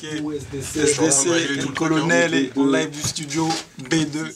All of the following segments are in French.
Ok. SDC, le colonel est en live du studio B2.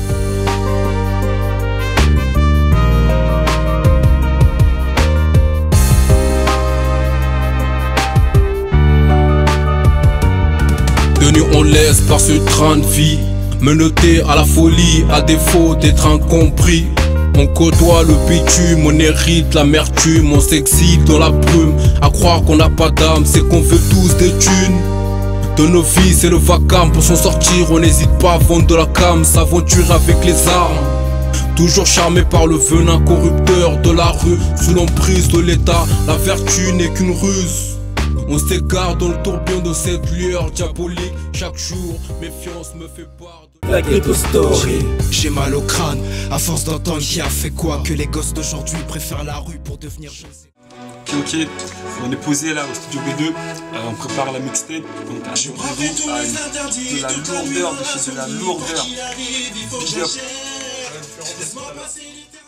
Tenu on laisse par ce train de vie, menotté à la folie, à défaut d'être incompris. On côtoie le bitume, on hérite l'amertume, on s'exile dans la brume. À croire qu'on n'a pas d'âme, c'est qu'on veut tous des thunes. De nos vies c'est le vacarme, pour s'en sortir on n'hésite pas à vendre de la cam, s'aventurer avec les armes. Toujours charmé par le venin corrupteur de la rue, sous l'emprise de l'état, la vertu n'est qu'une ruse. On s'égare dans le tourbillon de cette lueur diabolique. Chaque jour, méfiance me fait part de la ghetto story. J'ai mal au crâne, à force d'entendre qui a fait quoi, que les gosses d'aujourd'hui préfèrent la rue pour devenir je ne sais. Ok, on est posé là au studio B2, on prépare la mixtape, donc attendez-vous à de la lourdeur de chez de la lourdeur. Big up.